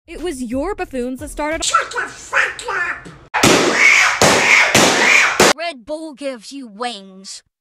It was your buffoons that started— Shut your fuck up! Red Bull gives you wings.